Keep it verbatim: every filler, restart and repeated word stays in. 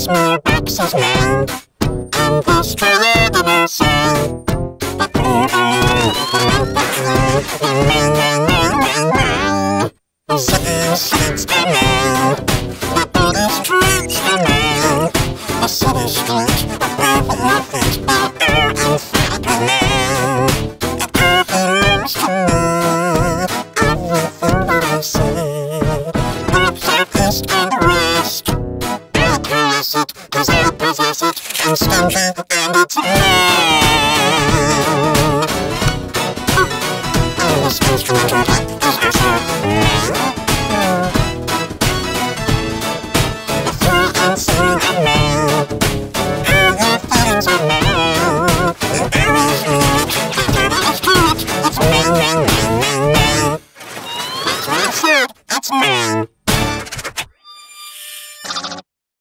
small boxes now, and this triangular sound. But the city streets are now, the body streets are now, the city streets are perfect, but they're unfair now. And everyone's to know everything that I say. Perhaps I've kissed and rest, I'll caress it, cause I possess it, and stand you, and it's now. I was supposed to enjoy that.